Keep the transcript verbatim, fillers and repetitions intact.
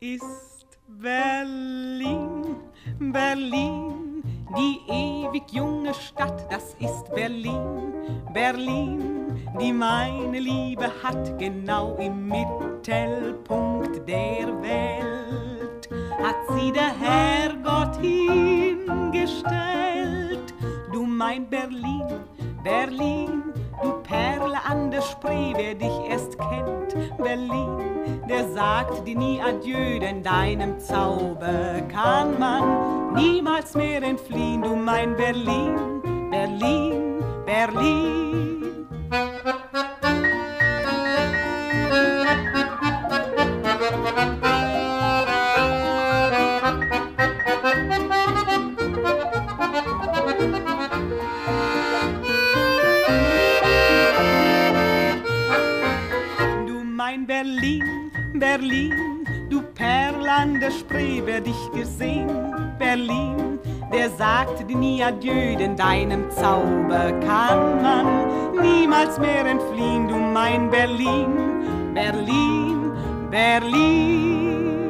ist Berlin, Berlin, die ewig junge Stadt, das ist Berlin, Berlin, die meine Liebe hat, genau im Mittelpunkt der Welt hat sie der Herrgott hingestellt. Du mein Berlin, Berlin, du Perle an der Spree, wer dich erst kennt, Berlin, der sagt dir nie Adieu, denn deinem Zauber kann man niemals mehr entfliehen. Du mein Berlin, Berlin, Berlin. Berlin, Berlin, du Perle an der Spree, wer dich gesehen, Berlin, der sagt dir nie Adieu, denn deinem Zauber kann man niemals mehr entfliehen. Du mein Berlin, Berlin, Berlin.